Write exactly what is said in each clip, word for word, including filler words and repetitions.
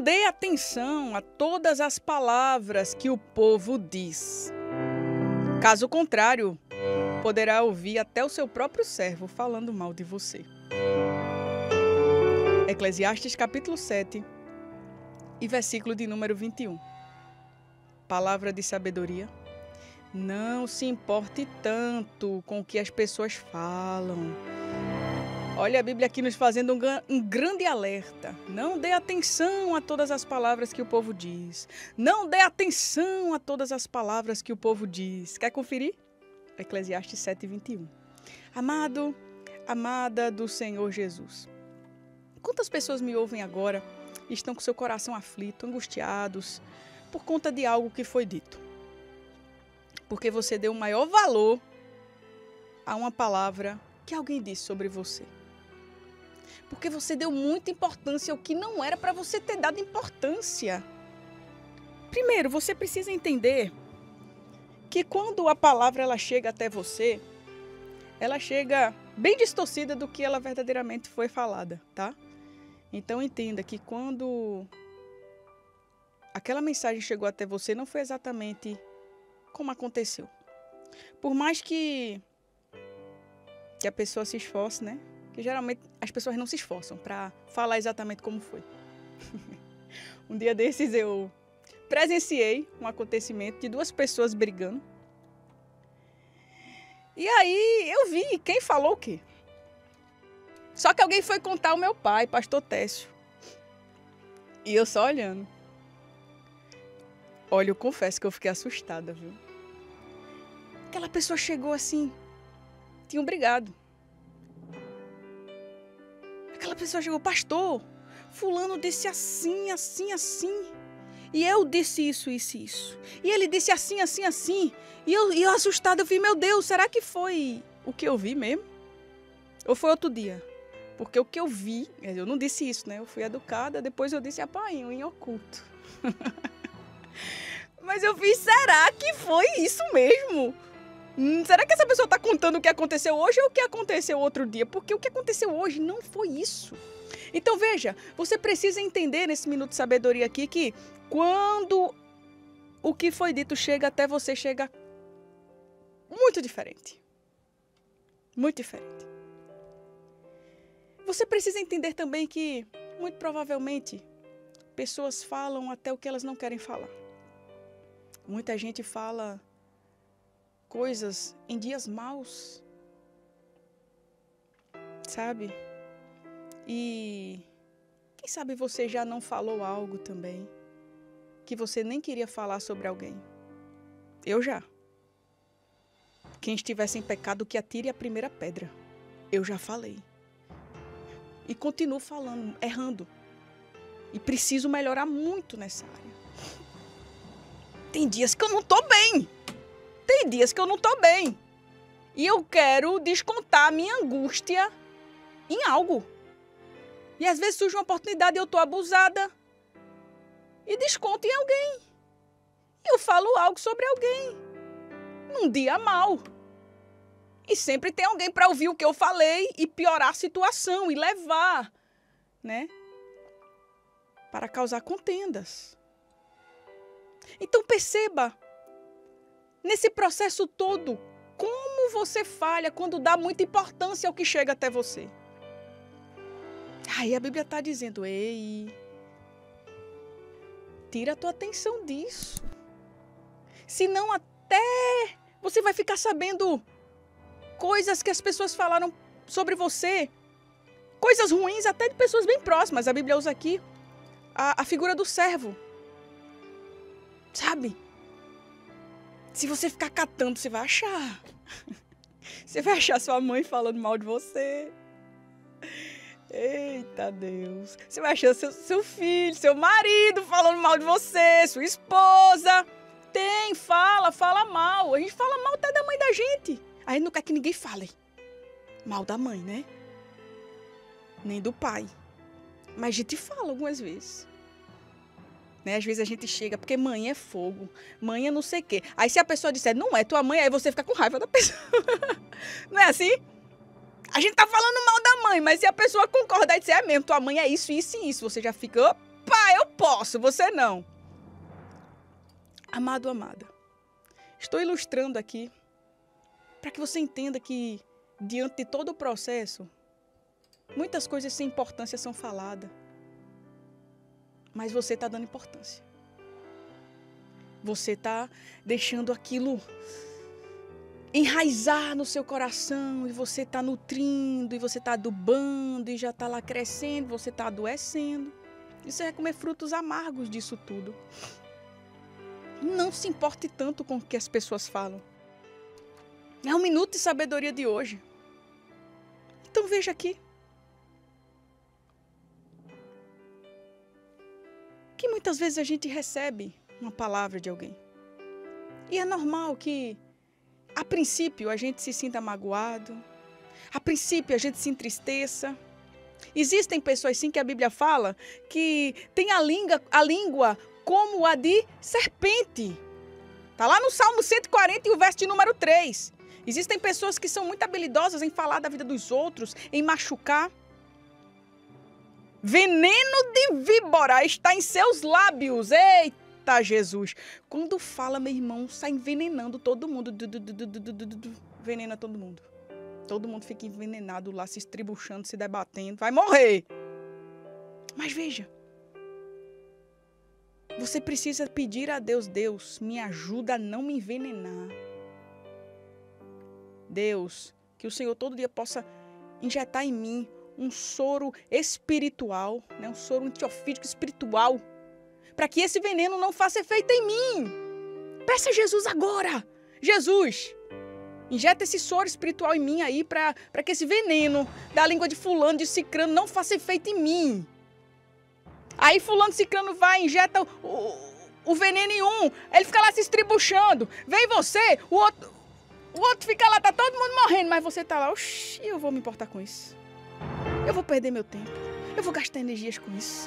Não dê atenção a todas as palavras que o povo diz. Caso contrário, poderá ouvir até o seu próprio servo falando mal de você. Eclesiastes capítulo sete e versículo de número vinte e um. Palavra de sabedoria. Não se importe tanto com o que as pessoas falam. Olha a Bíblia aqui nos fazendo um, um grande alerta. Não dê atenção a todas as palavras que o povo diz. Não dê atenção a todas as palavras que o povo diz. Quer conferir? Eclesiastes sete, vinte e um. Amado, amada do Senhor Jesus. Quantas pessoas me ouvem agora e estão com seu coração aflito, angustiados, por conta de algo que foi dito? Porque você deu maior valor a uma palavra que alguém disse sobre você. Porque você deu muita importância ao que não era para você ter dado importância. Primeiro, você precisa entender que quando a palavra ela chega até você, ela chega bem distorcida do que ela verdadeiramente foi falada, tá? Então entenda que quando aquela mensagem chegou até você, não foi exatamente como aconteceu. Por mais que, que a pessoa se esforce, né? Que geralmente as pessoas não se esforçam para falar exatamente como foi. Um dia desses eu presenciei um acontecimento de duas pessoas brigando. E aí eu vi quem falou o quê. Só que alguém foi contar ao meu pai, pastor Técio. E eu só olhando. Olha, eu confesso que eu fiquei assustada, viu? Aquela pessoa chegou assim, tinham brigado. Aquela pessoa chegou, pastor, fulano disse assim, assim, assim. E eu disse isso, isso, isso. E ele disse assim, assim, assim. E eu, e eu assustada, eu falei, meu Deus, será que foi o que eu vi mesmo? Ou foi outro dia? Porque o que eu vi, eu não disse isso, né? Eu fui educada, depois eu disse, apainho, em oculto. Mas eu fiz, será que foi isso mesmo? Hum, será que essa pessoa está contando o que aconteceu hoje ou o que aconteceu outro dia? Porque o que aconteceu hoje não foi isso. Então veja, você precisa entender nesse minuto de sabedoria aqui que quando o que foi dito chega até você, chega muito diferente. Muito diferente. Você precisa entender também que, muito provavelmente, pessoas falam até o que elas não querem falar. Muita gente fala coisas em dias maus, sabe? E quem sabe você já não falou algo também que você nem queria falar sobre alguém. Eu já. Quem estivesse em pecado que atire a primeira pedra. Eu já falei. E continuo falando, errando. E preciso melhorar muito nessa área. Tem dias que eu não tô bem. Tem dias que eu não tô bem. E eu quero descontar a minha angústia em algo. E às vezes surge uma oportunidade e eu tô abusada. E desconto em alguém. E eu falo algo sobre alguém. Num dia mal. E sempre tem alguém para ouvir o que eu falei e piorar a situação e levar, né? Para causar contendas. Então perceba, nesse processo todo, como você falha quando dá muita importância ao que chega até você. Aí a Bíblia está dizendo, ei, tira a tua atenção disso. Senão até você vai ficar sabendo coisas que as pessoas falaram sobre você. Coisas ruins até de pessoas bem próximas. A Bíblia usa aqui a, a figura do servo. Sabe? Se você ficar catando, você vai achar. Você vai achar sua mãe falando mal de você. Eita Deus. Você vai achar seu, seu filho, seu marido falando mal de você, sua esposa. Tem, fala, fala mal. A gente fala mal até da mãe da gente. A gente não quer que ninguém fale mal da mãe, né? Nem do pai. Mas a gente fala algumas vezes. Né? Às vezes a gente chega, porque mãe é fogo, mãe é não sei o quê. Aí se a pessoa disser, não é tua mãe, aí você fica com raiva da pessoa. Não é assim? A gente tá falando mal da mãe, mas se a pessoa concordar e disser, é mesmo, tua mãe é isso, isso e isso, você já fica, opa, eu posso, você não. Amado, amada, estou ilustrando aqui para que você entenda que, diante de todo o processo, muitas coisas sem importância são faladas. Mas você está dando importância. Você está deixando aquilo enraizar no seu coração. E você está nutrindo, e você está adubando, e já está lá crescendo, você está adoecendo. E você vai comer frutos amargos disso tudo. Não se importe tanto com o que as pessoas falam. É um minuto de sabedoria de hoje. Então veja aqui. Que muitas vezes a gente recebe uma palavra de alguém. E é normal que, a princípio, a gente se sinta magoado. A princípio, a gente se entristeça. Existem pessoas, sim, que a Bíblia fala, que tem a língua, a língua como a de serpente. Está lá no Salmo cento e quarenta e o verso de número três. Existem pessoas que são muito habilidosas em falar da vida dos outros, em machucar. Veneno de víbora está em seus lábios. Eita, Jesus. Quando fala, meu irmão, sai envenenando todo mundo. Du, du, du, du, du, du, du, venena todo mundo. Todo mundo fica envenenado lá, se estribuchando, se debatendo. Vai morrer. Mas veja. Você precisa pedir a Deus. Deus, me ajuda a não me envenenar. Deus, que o Senhor todo dia possa injetar em mim um soro espiritual, né? Um soro antiofídico espiritual, para que esse veneno não faça efeito em mim. Peça a Jesus agora. Jesus, injeta esse soro espiritual em mim aí, para que esse veneno da língua de fulano, de cicrano, não faça efeito em mim. Aí fulano, cicrano vai, injeta o, o, o veneno em um, ele fica lá se estribuchando. Vem você, o outro, o outro fica lá, tá todo mundo morrendo, mas você tá lá, oxi, eu vou me importar com isso. Eu vou perder meu tempo. Eu vou gastar energias com isso.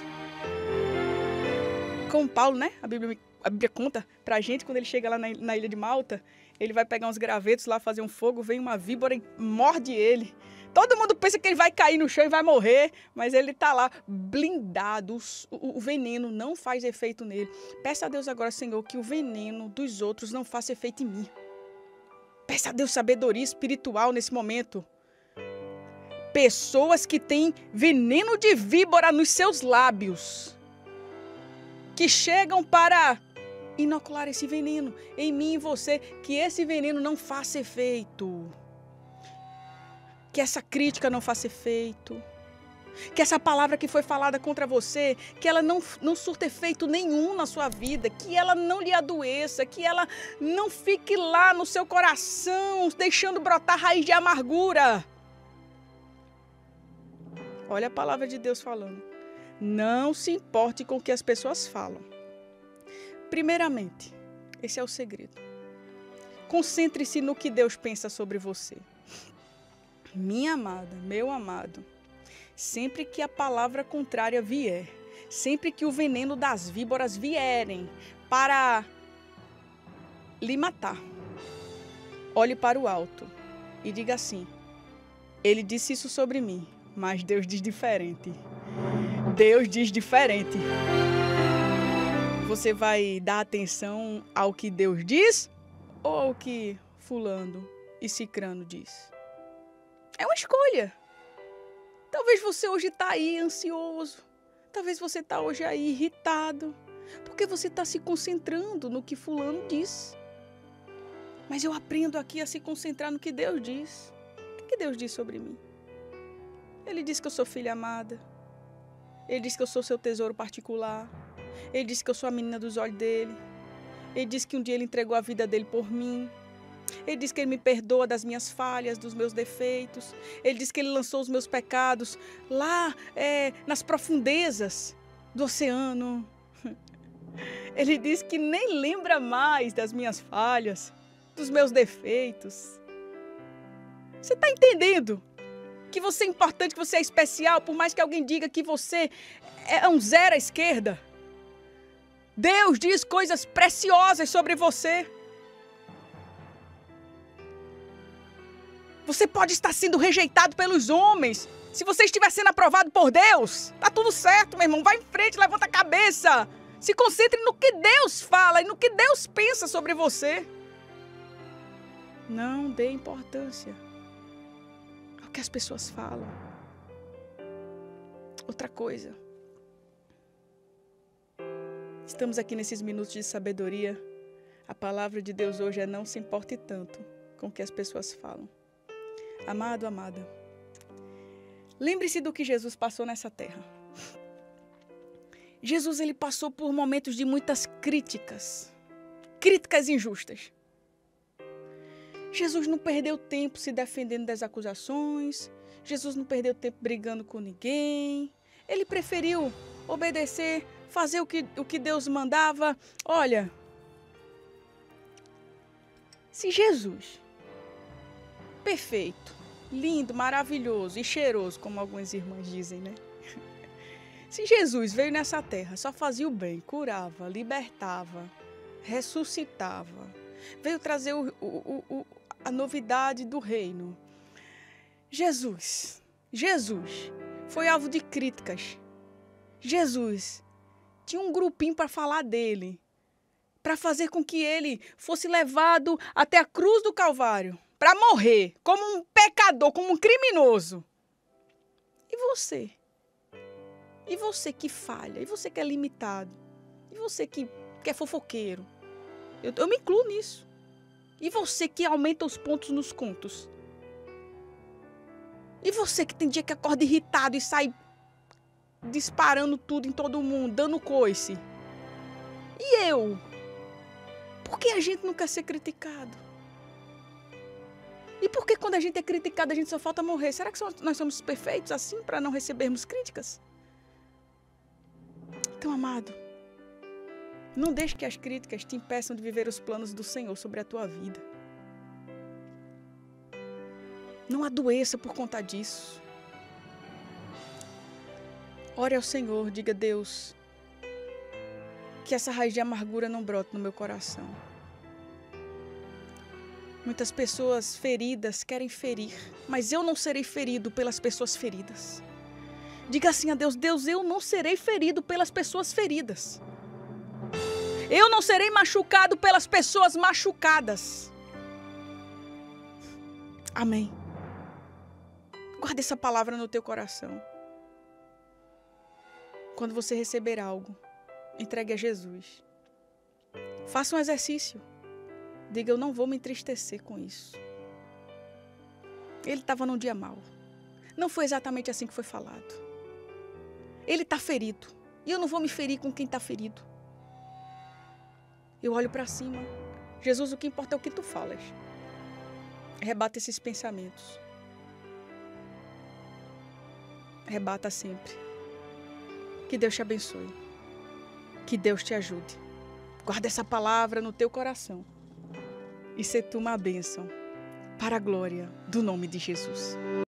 Com Paulo, né? A Bíblia, a Bíblia conta pra gente, quando ele chega lá na, na ilha de Malta, ele vai pegar uns gravetos lá, fazer um fogo, vem uma víbora e morde ele. Todo mundo pensa que ele vai cair no chão e vai morrer, mas ele tá lá, blindado. O, o veneno não faz efeito nele. Peça a Deus agora, Senhor, que o veneno dos outros não faça efeito em mim. Peça a Deus sabedoria espiritual nesse momento. Pessoas que têm veneno de víbora nos seus lábios, que chegam para inocular esse veneno em mim e você, que esse veneno não faça efeito, que essa crítica não faça efeito, que essa palavra que foi falada contra você, que ela não, não surta efeito nenhum na sua vida, que ela não lhe adoeça, que ela não fique lá no seu coração, deixando brotar raiz de amargura. Olha a palavra de Deus falando. Não se importe com o que as pessoas falam. Primeiramente, esse é o segredo. Concentre-se no que Deus pensa sobre você. Minha amada, meu amado, sempre que a palavra contrária vier, sempre que o veneno das víboras vierem para lhe matar, olhe para o alto e diga assim: ele disse isso sobre mim. Mas Deus diz diferente. Deus diz diferente. Você vai dar atenção ao que Deus diz ou ao que fulano e cicrano diz? É uma escolha. Talvez você hoje está aí ansioso. Talvez você está hoje aí irritado. Porque você está se concentrando no que fulano diz. Mas eu aprendo aqui a se concentrar no que Deus diz. O que Deus diz sobre mim? Ele diz que eu sou filha amada. Ele diz que eu sou seu tesouro particular. Ele diz que eu sou a menina dos olhos dele. Ele diz que um dia ele entregou a vida dele por mim. Ele diz que ele me perdoa das minhas falhas, dos meus defeitos. Ele diz que ele lançou os meus pecados lá é, nas profundezas do oceano. Ele diz que nem lembra mais das minhas falhas, dos meus defeitos. Você está entendendo? Que você é importante, que você é especial, por mais que alguém diga que você é um zero à esquerda. Deus diz coisas preciosas sobre você. Você pode estar sendo rejeitado pelos homens, Se você estiver sendo aprovado por Deus, tá tudo certo, meu irmão. Vai em frente, levanta a cabeça. Se concentre no que Deus fala e no que Deus pensa sobre você. Não dê importância ao que as pessoas falam. Outra coisa. Estamos aqui nesses minutos de sabedoria. A palavra de Deus hoje é: não se importe tanto com o que as pessoas falam. Amado, amada, lembre-se do que Jesus passou nessa terra. Jesus, ele passou por momentos de muitas críticas, críticas injustas. Jesus não perdeu tempo se defendendo das acusações. Jesus não perdeu tempo brigando com ninguém. Ele preferiu obedecer, fazer o que, o que Deus mandava. Olha, se Jesus, perfeito, lindo, maravilhoso e cheiroso, como algumas irmãs dizem, né? Se Jesus veio nessa terra, só fazia o bem, curava, libertava, ressuscitava, veio trazer o, o, o, a novidade do reino. Jesus, Jesus foi alvo de críticas. Jesus tinha um grupinho para falar dele, para fazer com que ele fosse levado até a cruz do Calvário, para morrer como um pecador, como um criminoso. E você? E você que falha? E você que é limitado? E você que, que é fofoqueiro? Eu, eu me incluo nisso. E você que aumenta os pontos nos contos? E você que tem dia que acorda irritado e sai disparando tudo em todo mundo, dando coice? E eu? Por que a gente não quer ser criticado? E por que quando a gente é criticado a gente só falta morrer? Será que nós somos perfeitos assim para não recebermos críticas? Então, amado, não deixe que as críticas te impeçam de viver os planos do Senhor sobre a tua vida. Não adoeça por conta disso. Ore ao Senhor, diga: Deus, que essa raiz de amargura não brote no meu coração. Muitas pessoas feridas querem ferir, mas eu não serei ferido pelas pessoas feridas. Diga assim a Deus: Deus, eu não serei ferido pelas pessoas feridas. Eu não serei machucado pelas pessoas machucadas. Amém. Guarde essa palavra no teu coração. Quando você receber algo, entregue a Jesus. Faça um exercício. Diga: eu não vou me entristecer com isso. Ele estava num dia mau. Não foi exatamente assim que foi falado. Ele está ferido. E eu não vou me ferir com quem está ferido. Eu olho para cima. Jesus, o que importa é o que tu falas. Rebata esses pensamentos. Rebata sempre. Que Deus te abençoe. Que Deus te ajude. Guarda essa palavra no teu coração. E se tu uma bênção para a glória do nome de Jesus.